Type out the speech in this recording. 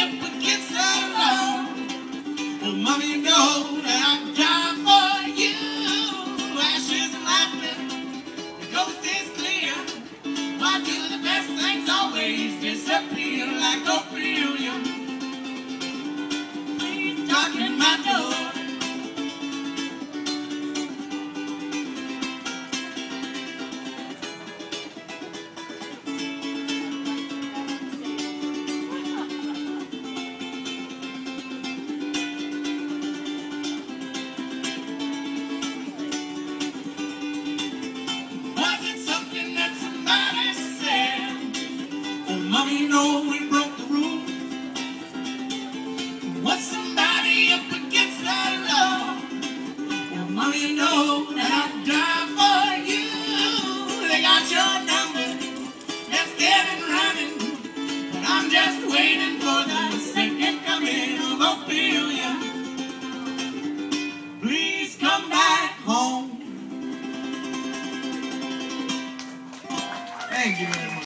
up against the law. Oh, mama, you know that I'm dying for you. Ashes and laughter, the ghost is clear. Why do the best things always disappear like opium? Please knock at my door. Mommy, you know we broke the rules. What's somebody up against the law? Oh, mommy, you know that I'd die for you. They got your number, they're scared and running, but I'm just waiting for the second coming of Ophelia. Please come back home. Thank you.